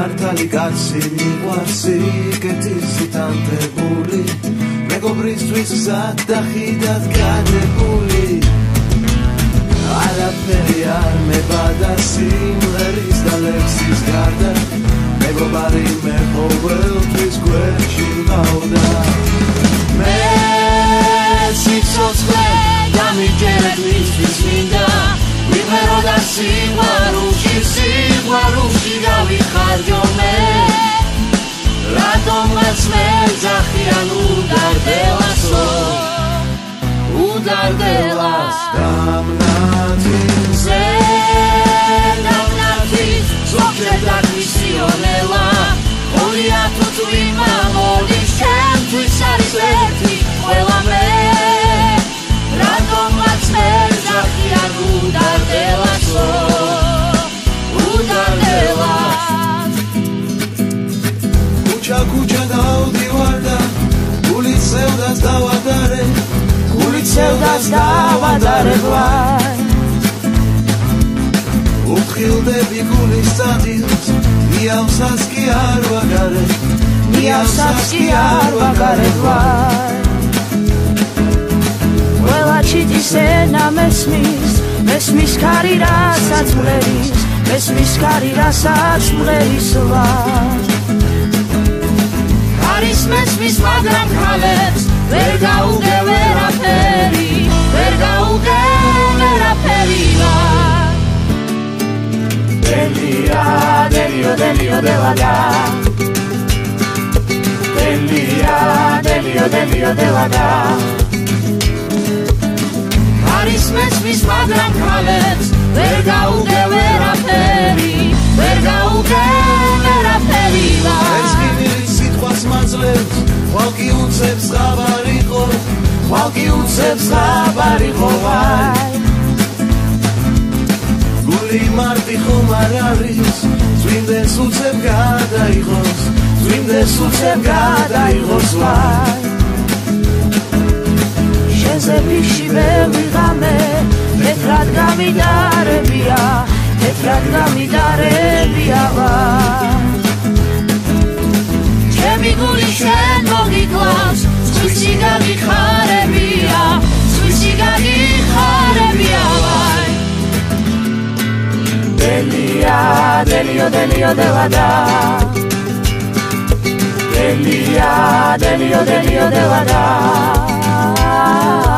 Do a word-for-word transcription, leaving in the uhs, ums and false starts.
მართალი კაცი მიყვარს სიკეთის სიტანტებული მეგობრისთვის სადახიდად განებული არაფერი არ მებადა სიმღერის და ლექსის გარდა მეგობარი მე ყოველთვის გვერდში მყავდა მე სიცოცხლე დამიჯერეთ მისთვის მინდა ვიმერო და სიყვარულში სიყვარულში გავიხარჯო მე რატომაც მე ძახიან უდარდელასო უდარდელას დამნათის დამნათის ზოგჯერ დაგმისიონელა ორია თუ წვიმა მოდის ჩემთვის არის ერთი ყველა მე რატომაც მე ძახიან უდარდელასო უდარდელას ქუჩა ქუჩა დავდივარ და გულით სევდას დავადარე გულით სევდას დავადარე ვარ უთხილდები გულის წადილს მიავსას კი არ ვაგარე მიავსას კი არ ვაგარე ვარ ყველა ჩიტის ენა მესმის მესმის ქარი რასაც მღერის მესმის ქარი რასაც მღერის ვარ არის მესმის მაგრამ ქალებს ვერ გაუგე ვერაფერი ვერ გაუგე ვერაფერი ვარ დელია დელიო დელიო დელადა დელია დელიო დელიო დელადა არის მესმის მაგრამ ქალებს ვერ გაუგე ვერაფერი ვერ გაუგე ვერაფერი ვარ ეს გინირი სიტყვას მაძლევს ხვალკი უცებს ხაბარიყო ხვალკი უცებს ხაბარიყო ვაი გული მარტი ხომ არ არის წვიმდეს უცებ გადაიღოს წვიმდეს უცებ გადაიღოს ვაი შენზე ფიში ვერ ვიღამე თეთრად გამიდარებია თეთრად გამიდარებია ვარ ჩემი გული შენ მოგიკლავს სხვისი გაგიხარებია სხვისი გაგიხარებია ვაი დელია დელიო დელიო დელადა დელია დელიო დელიო დელადა